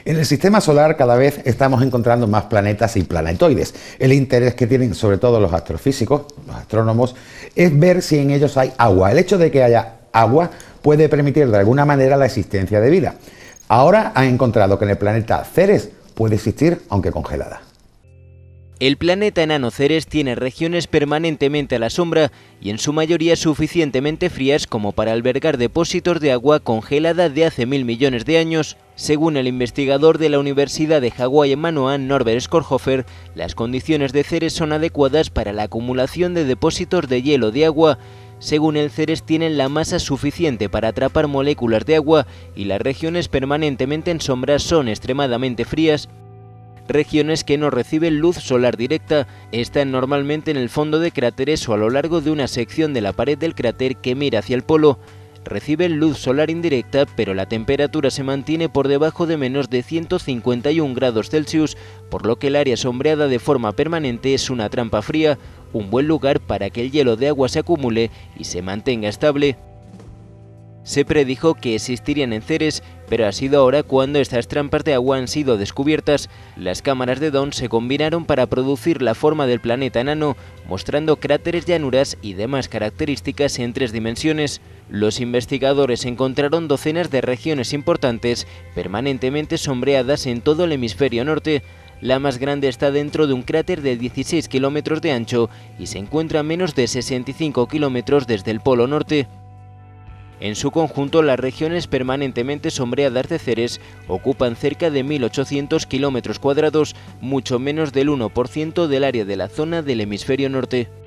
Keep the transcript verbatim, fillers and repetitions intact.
En el sistema solar cada vez estamos encontrando más planetas y planetoides. El interés que tienen sobre todo los astrofísicos, los astrónomos, es ver si en ellos hay agua. El hecho de que haya agua puede permitir de alguna manera la existencia de vida. Ahora han encontrado que en el planeta Ceres puede existir, aunque congelada. El planeta enano Ceres tiene regiones permanentemente a la sombra y en su mayoría suficientemente frías como para albergar depósitos de agua congelada de hace mil millones de años. Según el investigador de la Universidad de Hawái en Manoa, Norbert Skorhofer, las condiciones de Ceres son adecuadas para la acumulación de depósitos de hielo de agua. Según el Ceres tienen la masa suficiente para atrapar moléculas de agua y las regiones permanentemente en sombra son extremadamente frías. Regiones que no reciben luz solar directa están normalmente en el fondo de cráteres o a lo largo de una sección de la pared del cráter que mira hacia el polo. Reciben luz solar indirecta, pero la temperatura se mantiene por debajo de menos de ciento cincuenta y un grados Celsius, por lo que el área sombreada de forma permanente es una trampa fría, un buen lugar para que el hielo de agua se acumule y se mantenga estable. Se predijo que existirían en Ceres, pero ha sido ahora cuando estas trampas de agua han sido descubiertas. Las cámaras de Dawn se combinaron para producir la forma del planeta enano, mostrando cráteres, llanuras y demás características en tres dimensiones. Los investigadores encontraron docenas de regiones importantes, permanentemente sombreadas en todo el hemisferio norte. La más grande está dentro de un cráter de dieciséis kilómetros de ancho y se encuentra a menos de sesenta y cinco kilómetros desde el polo norte. En su conjunto, las regiones permanentemente sombreadas de Ceres ocupan cerca de mil ochocientos kilómetros cuadrados, mucho menos del uno por ciento del área de la zona del hemisferio norte.